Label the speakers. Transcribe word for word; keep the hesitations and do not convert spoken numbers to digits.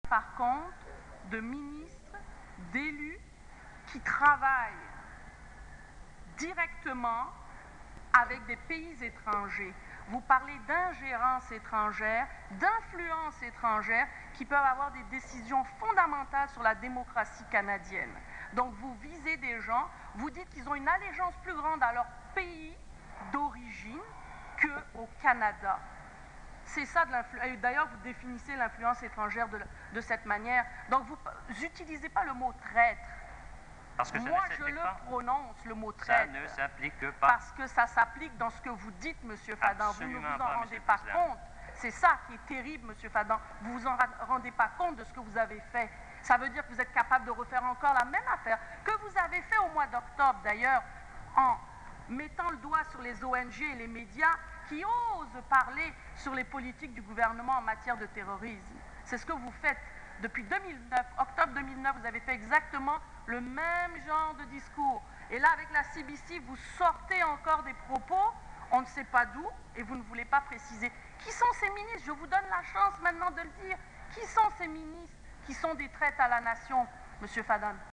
Speaker 1: par compte de ministres, d'élus qui travaillent directement avec des pays étrangers. Vous parlez d'ingérence étrangère, d'influence étrangère qui peuvent avoir des décisions fondamentales sur la démocratie canadienne. Donc vous visez des gens, vous dites qu'ils ont une allégeance plus grande à leur pays d'origine qu'au Canada. C'est ça de l'influence. D'ailleurs, vous définissez l'influence étrangère de, de cette manière. Donc vous n'utilisez pas le mot traître.
Speaker 2: Parce que ça
Speaker 1: Moi,
Speaker 2: ne
Speaker 1: je
Speaker 2: s'applique
Speaker 1: le
Speaker 2: pas.
Speaker 1: prononce, le mot
Speaker 2: Ça
Speaker 1: traître.
Speaker 2: ne s'applique pas.
Speaker 1: Parce que ça s'applique dans ce que vous dites, Monsieur Fadan.
Speaker 2: Absolument
Speaker 1: vous ne vous en
Speaker 2: pas,
Speaker 1: rendez
Speaker 2: Monsieur le
Speaker 1: pas
Speaker 2: Président.
Speaker 1: compte. C'est ça qui est terrible, Monsieur Fadan. Vous vous en rendez pas compte de ce que vous avez fait. Ça veut dire que vous êtes capable de refaire encore la même affaire que vous avez fait au mois d'octobre, d'ailleurs, en mettant le doigt sur les O N G et les médias qui osent parler sur les politiques du gouvernement en matière de terrorisme. C'est ce que vous faites depuis deux mille neuf. Octobre deux mille neuf, vous avez fait exactement le même genre de discours. Et là, avec la C B C, vous sortez encore des propos, on ne sait pas d'où, et vous ne voulez pas préciser. Qui sont ces ministres? Je vous donne la chance maintenant de le dire. Qui sont ces ministres qui sont des traites à la nation, Monsieur Fadan?